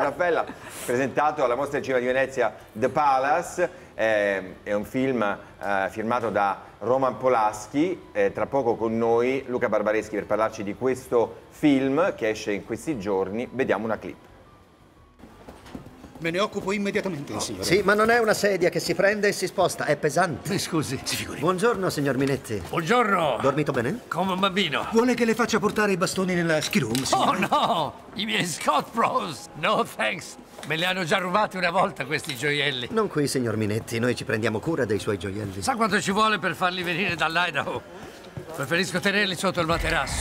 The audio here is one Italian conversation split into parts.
Raffaella, presentato alla Mostra del Cinema di Venezia The Palace, è un film firmato da Roman Polanski, tra poco con noi Luca Barbareschi per parlarci di questo film che esce in questi giorni. Vediamo una clip. Me ne occupo immediatamente, signore. Sì, ma non è una sedia che si prende e si sposta, è pesante. Mi scusi, si figuri. Buongiorno, signor Minetti. Buongiorno! Dormito bene? Come un bambino. Vuole che le faccia portare i bastoni nella ski room, Oh signore? no! I miei Scott Bros! No thanks! Me li hanno già rubati una volta questi gioielli. Non qui, signor Minetti, noi ci prendiamo cura dei suoi gioielli. Sa quanto ci vuole per farli venire dall'Idaho? Preferisco tenerli sotto il materasso.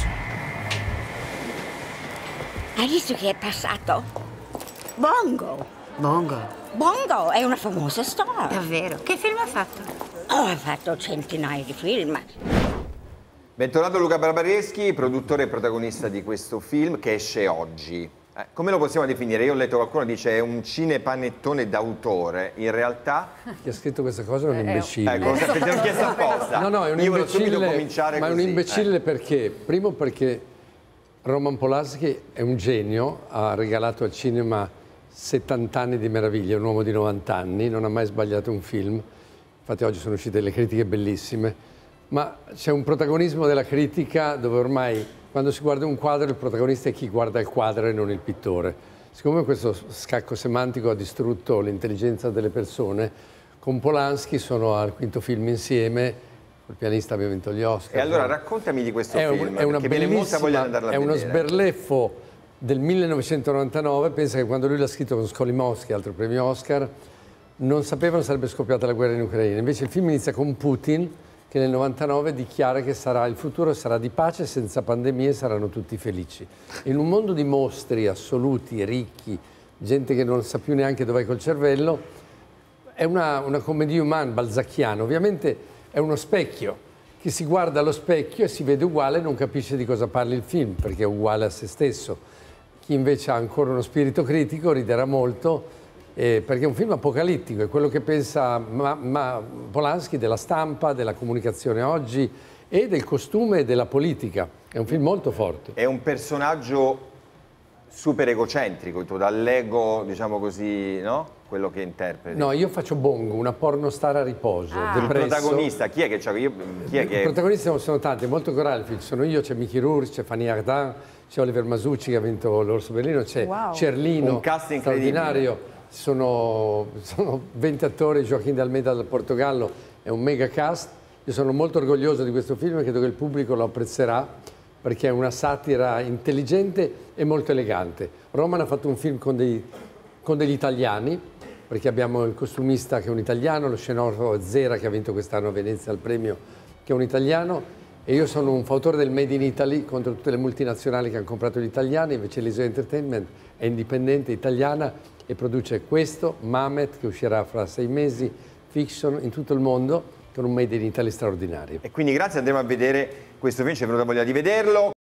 Hai visto che è passato? Bongo! Bongo? Bongo è una famosa star. Davvero? Che film ha fatto? Oh, ha fatto centinaia di film. Bentornato Luca Barbareschi, produttore e protagonista di questo film che esce oggi. Come lo possiamo definire? Io ho letto qualcuno dice è un cinepanettone d'autore, in realtà... Chi ha scritto questa cosa è un imbecille. Ecco, te l'ho chiesto apposta. No, è un Io volevo subito imbecille, cominciare ma è un così. imbecille perché? Primo perché Roman Polanski è un genio, ha regalato al cinema 70 anni di meraviglia, un uomo di 90 anni, non ha mai sbagliato un film, infatti oggi sono uscite delle critiche bellissime, ma c'è un protagonismo della critica dove ormai quando si guarda un quadro il protagonista è chi guarda il quadro e non il pittore. Siccome questo scacco semantico ha distrutto l'intelligenza delle persone, con Polanski sono al quinto film insieme, col pianista abbiamo vinto gli Oscar. E allora raccontami di questo film, è una perché viene molta voglia di andarla a vedere. È uno vedere. sberleffo del 1999, pensa che quando lui l'ha scritto con Skolimowski, altro premio Oscar, non sapevano sarebbe scoppiata la guerra in Ucraina. Invece il film inizia con Putin, che nel 99 dichiara che il futuro sarà di pace, senza pandemie, saranno tutti felici. In un mondo di mostri assoluti, ricchi, gente che non sa più neanche dov'è col cervello, è una commedia umana, balzacchiana. Ovviamente è uno specchio. Chi si guarda allo specchio e si vede uguale non capisce di cosa parli il film, perché è uguale a se stesso. Chi invece ha ancora uno spirito critico riderà molto, perché è un film apocalittico, è quello che pensa Polanski della stampa, della comunicazione oggi e del costume e della politica. È un film molto forte. È un personaggio super egocentrico, dall'ego, diciamo così, no? Quello che interpreti. No, io faccio Bongo, una pornostar a riposo. Il protagonista, chi è che c'è? I protagonisti non sono tanti, è molto corale il film. Sono io, c'è Mickey Rourke, c'è Fanny Ardant, c'è Oliver Masucci che ha vinto l'Orso Berlino, c'è Cerlino, un cast straordinario. Sono 20 attori, Joaquim de Almeida dal Portogallo, è un mega cast. Io sono molto orgoglioso di questo film e credo che il pubblico lo apprezzerà perché è una satira intelligente e molto elegante. Roman ha fatto un film con degli italiani, perché abbiamo il costumista che è un italiano, lo scenografo Zera che ha vinto quest'anno a Venezia il premio, che è un italiano, e io sono un fautore del Made in Italy contro tutte le multinazionali che hanno comprato gli italiani. Invece l'ISO Entertainment è indipendente, italiana, e produce questo, Mamet, che uscirà fra 6 mesi, Fiction, in tutto il mondo, con un Made in Italy straordinario. E quindi grazie, andremo a vedere questo film, ci è venuta voglia di vederlo.